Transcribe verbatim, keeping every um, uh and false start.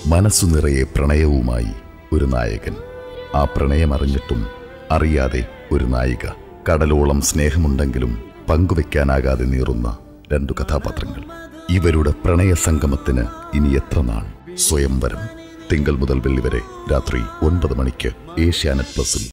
മനസ്സു നിറയെ പ്രണയവുമായി ഒരു നായകൻ, ആ പ്രണയമറിഞ്ഞിട്ടും അറിയാതെ ഒരു നായിക. കടലോളം സ്നേഹമുണ്ടെങ്കിലും പങ്കുവെക്കാനാകാതെ നീറുന്ന രണ്ടു കഥാപാത്രങ്ങൾ. ഇവരുടെ പ്രണയ സംഗമത്തിന് ഇനി എത്ര നാൾ? സ്വയംവരം, തിങ്കൾ മുതൽ വെള്ളി വരെ രാത്രി ഒൻപത് മണിക്ക് ഏഷ്യാനെറ്റ് പ്ലസിൽ.